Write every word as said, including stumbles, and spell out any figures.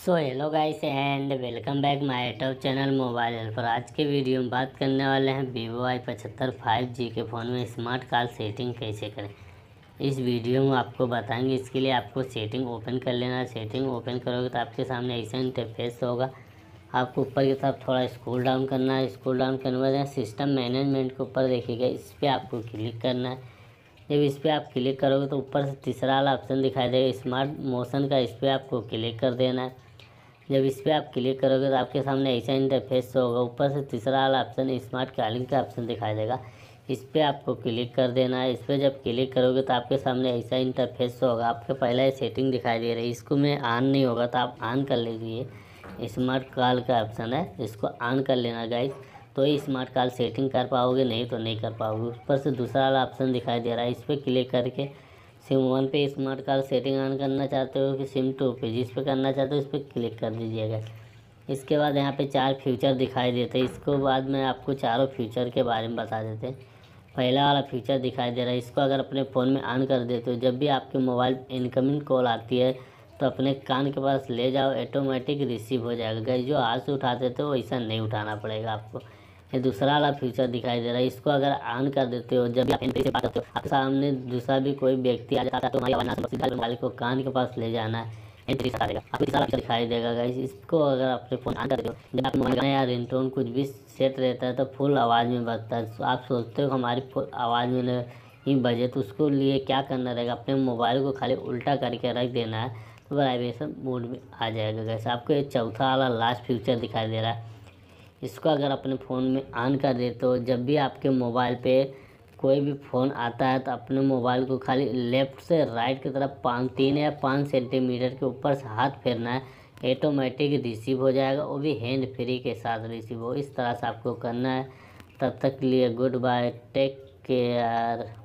So hello guys and welcome back my YouTube channel mobile helper. आज के video में बात करने वाले हैं वीवो वाई पचहत्तर फाइव जी के फ़ोन में स्मार्ट कॉल सेटिंग कैसे करें। इस वीडियो में आपको बताएंगे। इसके लिए आपको सेटिंग ओपन कर लेना है। सेटिंग ओपन करोगे तो आपके सामने ऐसा इंटरफेस होगा। आपको ऊपर की तरफ थोड़ा स्क्रॉल डाउन करना है। स्क्रॉल डाउन करने के बाद सिस्टम मैनेजमेंट के ऊपर देखिएगा, इस पर आपको क्लिक करना है। जब इस पर आप क्लिक करोगे तो ऊपर से तीसरा वाला ऑप्शन दिखाई देगा स्मार्ट मोशन का, इस पर आपको क्लिक कर देना है। जब इस पर आप क्लिक करोगे तो आपके सामने ऐसा इंटरफेस होगा। ऊपर से तीसरा वाला ऑप्शन स्मार्ट कॉलिंग का ऑप्शन दिखाई देगा, इस पर आपको क्लिक कर देना है। इस पर जब क्लिक करोगे तो आपके सामने ऐसा इंटरफेस होगा। आपके पहले सेटिंग दिखाई दे रही है, इसको में ऑन नहीं होगा तो आप ऑन कर लीजिए। स्मार्ट कॉल का ऑप्शन है, इसको ऑन कर लेना गाइस, तो ही स्मार्ट कॉल सेटिंग कर पाओगे, नहीं तो नहीं कर पाओगे। ऊपर से दूसरा वाला ऑप्शन दिखाई दे रहा है, इस पर क्लिक करके सिम वन पे स्मार्ट कॉल सेटिंग ऑन करना चाहते हो कि सिम टू पे, जिस पे करना चाहते हो इस पर क्लिक कर दीजिएगा। इसके बाद यहाँ पे चार फ्यूचर दिखाई देते हैं। इसको बाद में आपको चारों फ्यूचर के बारे में बता देते हैं। पहला वाला फ्यूचर दिखाई दे रहा है, इसको अगर अपने फ़ोन में ऑन कर देते हो, जब भी आपके मोबाइल इनकमिंग कॉल आती है तो अपने कान के पास ले जाओ, ऑटोमेटिक रिसीव हो जाएगा। गाइस जो हाथ से उठाते थे वो ऐसा नहीं उठाना पड़ेगा आपको। ये दूसरा वाला फीचर दिखाई दे रहा है, इसको अगर ऑन कर देते हो, जब भी आप एंट्री से बात करते हो, आपके सामने दूसरा भी कोई व्यक्ति आ जाता है तो हमारी आवाज़ सीधा मोबाइल को कान के पास ले जाना है, एंट्री से देगा आपको तीसरा फीचर दिखाई देगा। गाइस इसको अगर अपने फ़ोन ऑन कर देते हो, जब आप मोबाइल या रिंगटोन कुछ भी सेट रहता है तो फुल आवाज़ में बजता है। तो आप सोचते हो हमारी फुल आवाज़ में ही बजे, तो उसको लिए क्या करना रहेगा, अपने मोबाइल को खाली उल्टा करके रख देना है तो वाइब्रेशन मोड में आ जाएगा। गाइस आपको ये चौथा वाला लास्ट फीचर दिखाई दे रहा है, इसको अगर अपने फ़ोन में ऑन कर दे तो जब भी आपके मोबाइल पे कोई भी फ़ोन आता है तो अपने मोबाइल को खाली लेफ़्ट से राइट की तरफ पाँच तीन या पाँच सेंटीमीटर के ऊपर से हाथ फेरना है, ऑटोमेटिक रिसीव हो जाएगा, वो भी हैंड फ्री के साथ रिसीव हो। इस तरह से आपको करना है। तब तक के लिए गुड बाय, टेक केयर।